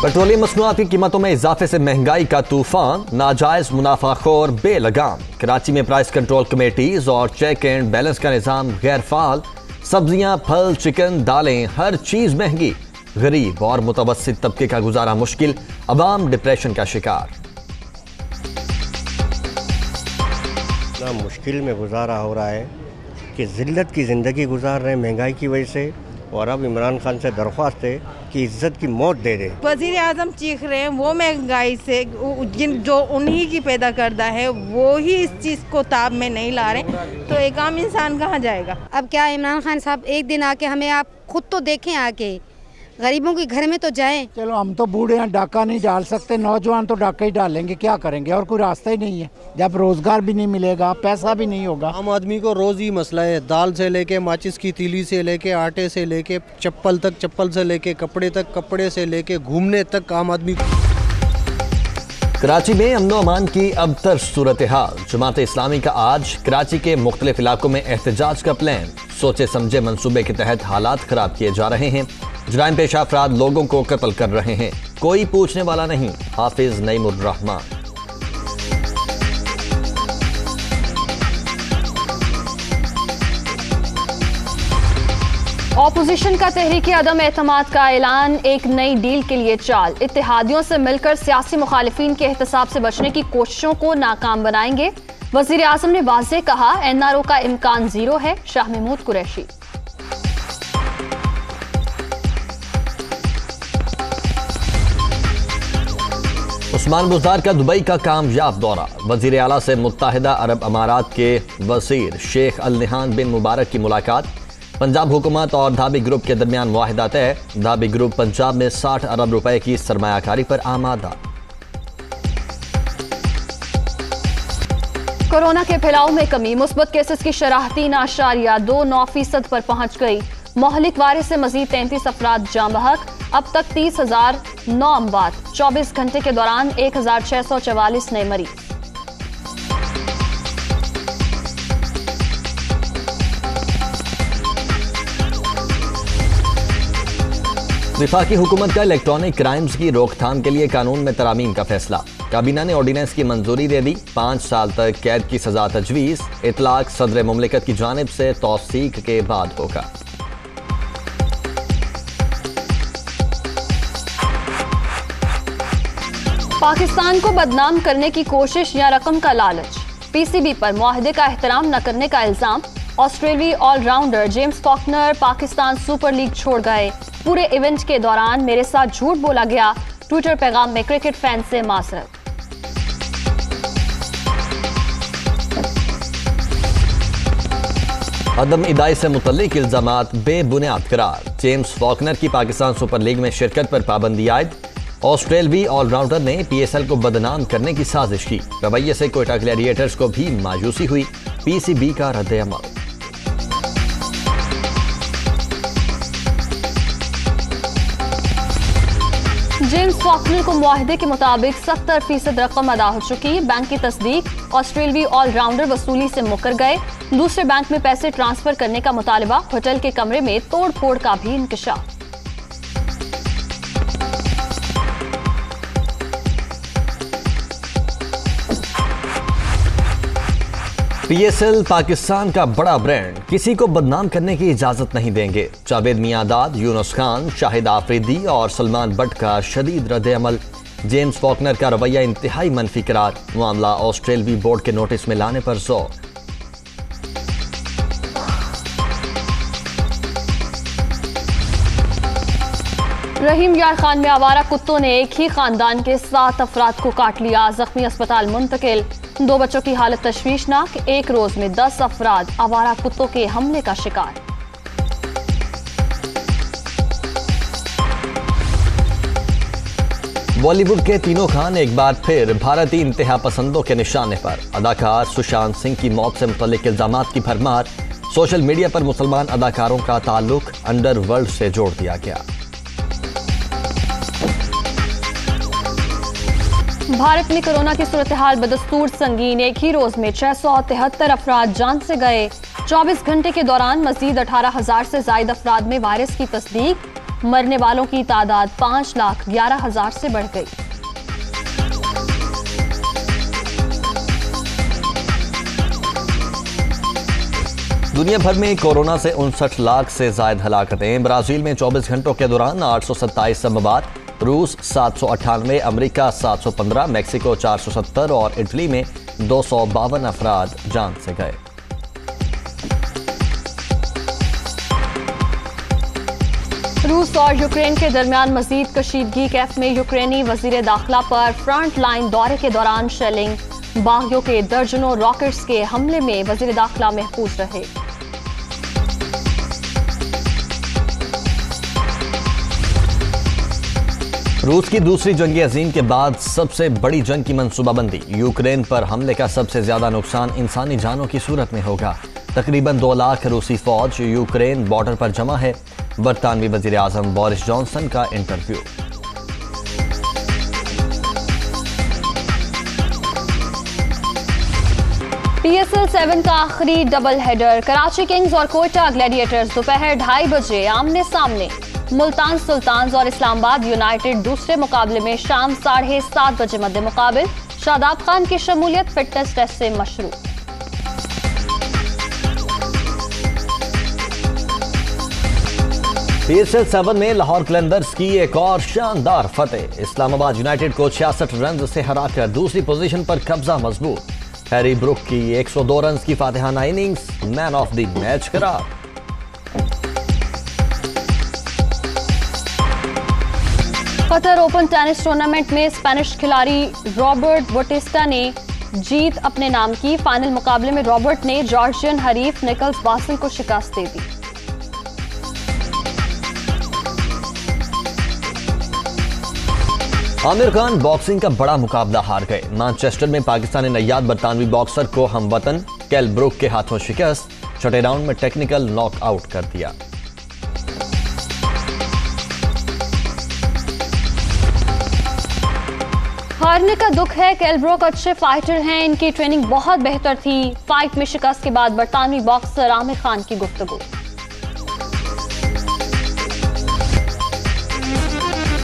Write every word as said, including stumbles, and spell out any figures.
Petroleum मसनूआत की कीमतों में इजाफे से महंगाई का तूफान, नाजायज मुनाफाखोर बेलगाम। कराची में प्राइस कंट्रोल कमेटीज और चेक एंड बैलेंस का निजाम गैर फाल। सब्जियां, फल, चिकन, दालें, हर चीज महंगी। गरीब और मुतवस्सित तबके का गुजारा मुश्किल, अवाम डिप्रेशन का शिकार। इतना मुश्किल में गुजारा हो रहा है कि जिल्लत की ज़िंदगी गुजार रहे हैं महंगाई की वजह से। और अब इमरान खान से दरख्वास्त है कि इज्जत की मौत दे दे। वज़ीर आज़म चीख रहे हैं वो महंगाई से, जिन जो उन्हीं की पैदा करता है वो ही इस चीज़ को ताब में नहीं ला रहे, तो एक आम इंसान कहाँ जाएगा। अब क्या इमरान खान साहब एक दिन आके हमें, आप खुद तो देखें आके, गरीबों के घर में तो जाएं। चलो हम तो बूढ़े हैं, डाका नहीं डाल सकते, नौजवान तो डाका ही डालेंगे, क्या करेंगे, और कोई रास्ता ही नहीं है। जब रोजगार भी नहीं मिलेगा, पैसा भी नहीं होगा। आम आदमी को रोज ही मसला है, दाल से लेके माचिस की तीली से लेके आटे से लेके चप्पल तक, चप्पल से लेके कपड़े तक, कपड़े से लेके घूमने तक आम आदमी। कराची में अमनो अमान की अबतर सूरत हाल। जमात इस्लामी का आज कराची के मुख्तलिफ इलाकों में एहतजाज का प्लान। सोचे समझे मंसूबे के तहत हालात खराब किए जा रहे हैं। जुराइम पेशा अफराद लोगों को कत्ल कर रहे हैं, कोई पूछने वाला नहीं। हाफिज नईमुर रहमान। ऑपोजिशन का तहरीक अदम एतमाद का ऐलान, एक नई डील के लिए चाल। इत्तेहादियों से मिलकर सियासी मुखालिफिन के एहतसाब से बचने की कोशिशों को नाकाम बनाएंगे। वजीर आजम ने वाज़ेह कहा, एन आर ओ का इम्कान जीरो है। शाह महमूद कुरैशी। उस्मान बुज़दार का दुबई का कामयाब दौरा। वजीर आला से मुत्तहिदा अरब अमारात के वजीर शेख अल नहान बिन मुबारक की मुलाकात। पंजाब हुकूमत और धाबी ग्रुप के दरमियान वाहिदा तय। धाबी ग्रुप पंजाब में साठ अरब रुपए की सरमायाकारी पर आमादा। कोरोना के फैलाव में कमी, मुस्बत केसेस की शरह तीन आशारिया दो नौ फीसद पर पहुंच गई। मोहलिक वायरस से मजीद तैंतीस अफराद जाँ बहक। अब तक तीस हजार नौ अमवात। चौबीस घंटे के दौरान एक हजार छह सौ चवालीस नए मरीज। वफाकी हुकूमत का इलेक्ट्रॉनिक क्राइम्स की रोकथाम के लिए कानून में तरामीम का फैसला। काबीना ने ऑर्डिनेंस की मंजूरी दे दी। पांच साल तक कैद की सजा तजवीज। इतलाक सदर मुमलिकत की जानिब से तौसीक के बाद होगा। पाकिस्तान को बदनाम करने की कोशिश या रकम का लालच। पीसीबी पर मुआहदे का एहतराम न करने का इल्जाम। ऑस्ट्रेलियाई allrounder James Faulkner Pakistan super league छोड़ गए। पूरे इवेंट के दौरान मेरे साथ झूठ बोला गया। ट्विटर पैगाम में क्रिकेट फैन से मासरत। अदम इदाई से मुतल्लिक इल्जामात बेबुनियाद करार। जेम्स फॉकनर की पाकिस्तान सुपर लीग में शिरकत पर पाबंदी आयद। ऑस्ट्रेलियाई ऑलराउंडर ने पीएसएल को बदनाम करने की साजिश की। रवैये से कोयटा ग्लैडिएटर्स को भी मायूसी हुई। पीसीबी का रद्द-ए-अमल। जेम्स फॉकनर को मुआहदे के मुताबिक सत्तर फीसद रकम अदा हो चुकी। बैंक की तस्दीक। ऑस्ट्रेलियाई ऑलराउंडर वसूली से मुकर गए। दूसरे बैंक में पैसे ट्रांसफर करने का मुतालिबा। होटल के कमरे में तोड़ फोड़ का भी इंकशाफ। पीएसएल पाकिस्तान का बड़ा ब्रांड, किसी को बदनाम करने की इजाजत नहीं देंगे। जावेद मियांदाद, यूनुस खान, शाहिद आफरीदी और सलमान बट का शदीद रद्द-ए-अमल। जेम्स फॉकनर का रवैया इंतहाई मनफी करार। मामला ऑस्ट्रेलियाई बोर्ड के नोटिस में लाने पर जोर। रहीम यार खान में आवारा कुत्तों ने एक ही खानदान के सात अफराद को काट लिया। जख्मी अस्पताल मुंतकिल। दो बच्चों की हालत तशवीशनाक। एक रोज में दस अफराद आवारा कुत्तों के हमले का शिकार। बॉलीवुड के तीनों खान एक बार फिर भारतीय इंतहा पसंदों के निशाने पर। अदाकार सुशांत सिंह की मौत से मुतल्लिक इल्जामात की भरमार। सोशल मीडिया पर मुसलमान अदाकारों का ताल्लुक अंडरवर्ल्ड से जोड़ दिया गया। भारत में कोरोना की सूरत हाल बदस्तूर संगीन। एक ही रोज में छह सौ तिहत्तर अफराद जान से गए। चौबीस घंटे के दौरान मजीद अठारह हजार से ज्यादा अफराद में वायरस की तस्दीक। मरने वालों की तादाद पांच लाख ग्यारह हजार से बढ़ गई। दुनिया भर में कोरोना से उनसठ लाख से ज्यादा हलाकतें। ब्राजील में चौबीस घंटों के दौरान आठ सौ सत्ताईस मवात, रूस सात सौ अट्ठानवे, अमरीका सात सौ पंद्रह, मैक्सिको चार सौ सत्तर और इटली में दो सौ बावन अफराद जान से गए। रूस और यूक्रेन के दरमियान मजीद कशीदगी। कैफ में यूक्रेनी वजीर दाखिला पर फ्रंट लाइन दौरे के दौरान शेलिंग। बागियों के दर्जनों रॉकेट्स के हमले में वजीर दाखिला महफूज रहे। रूस की दूसरी जंग अजीम के बाद सबसे बड़ी जंग की मंसूबाबंदी। यूक्रेन पर हमले का सबसे ज्यादा नुकसान इंसानी जानों की सूरत में होगा। तकरीबन दो लाख रूसी फौज यूक्रेन बॉर्डर पर जमा है। बरतानवी वजीर आजम बोरिस जॉनसन का interview. P S L seven का आखिरी डबल हेडर। कराची किंग्स और कोयटा ग्लैडिएटर्स दोपहर ढाई बजे आमने सामने। मुल्तान सुल्तान्स और इस्लामाबाद यूनाइटेड दूसरे मुकाबले में शाम साढ़े सात बजे मध्य मुकाबिल। शादाब खान की शमूलियत फिटनेस टेस्ट से मशरू। पी एस एल सेवन में लाहौर कलंदर्स की एक और शानदार फतेह। इस्लामाबाद यूनाइटेड को छियासठ रन से हराकर दूसरी पोजीशन पर कब्जा मजबूत। हैरी ब्रुक की एक सौ दो रन की फातिहाना innings man of the match करार। कतर ओपन टेनिस टूर्नामेंट में स्पेनिश खिलाड़ी रॉबर्ट बोटिस्टा ने जीत अपने नाम की। फाइनल मुकाबले में रॉबर्ट ने जॉर्जियन हरीफ निकल्स बासिल को शिकस्त दे दी। आमिर खान बॉक्सिंग का बड़ा मुकाबला हार गए। मैनचेस्टर में पाकिस्तानी नैयाद बरतानवी बॉक्सर को हमवतन कैल ब्रुक के हाथों शिकस्त। छठे राउंड में टेक्निकल नॉकआउट कर दिया। हारने का दुख है। कैल ब्रुक अच्छे फाइटर हैं, इनकी ट्रेनिंग बहुत बेहतर थी। फाइट में शिकस्त के बाद बरतानवी बॉक्सर आमिर खान की गुफ्तगू।